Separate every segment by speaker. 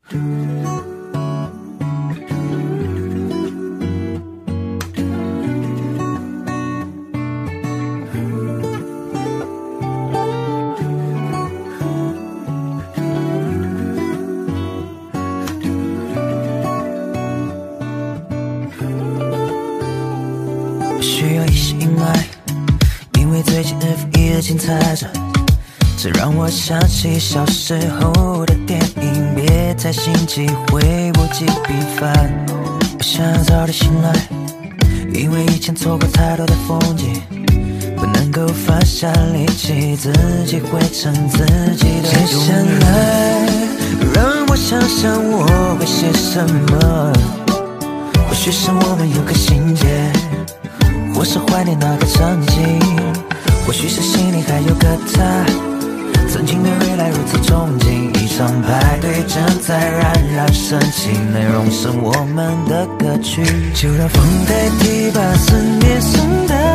Speaker 1: 需要一些意外，因为最近 F1 的精彩着，这让我想起小时候的电影，别太心急，会物极必反。我想早点醒来，因为以前错过太多的风景，不能够放下力气，自己会成自己的。接下来，让我想想我会写什么，或许是我们有个情节，或是怀念那个场景，或许是心里还有个他，曾经对未来如此憧憬。一场派对正在冉冉升起，内容是我们的歌曲，就让风代替，把思念送到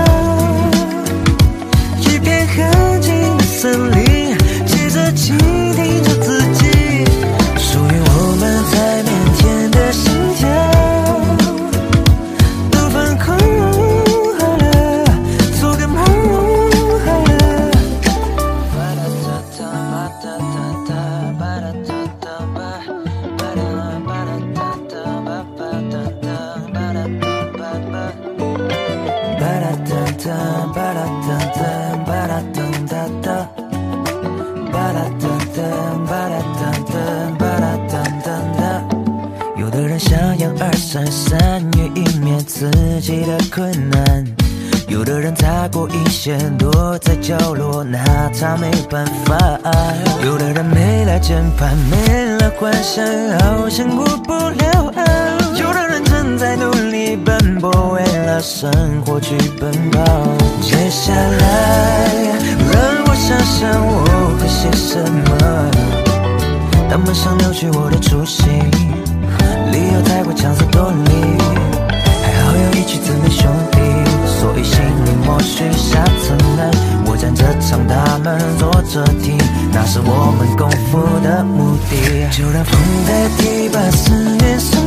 Speaker 1: 一片很静的森林，接着倾听着自己属于我们在腼腆的心跳，都放空好了，做个梦好了。有的人想养二闪三月一面自己的困难，有的人踏过一线躲在角落拿他没办法，有的人没了键盘没了幻想，好像过不了岸，有的人正在努力奔波，为了生活去奔跑。接下来让我想想我会写什么，当梦想扭曲我的初心，理由太过强词夺理，还好有一起姊妹兄弟，所以心里默许下层难，我站着唱，他们坐着听，那是我们共赴的目的，就让风代替，把思念送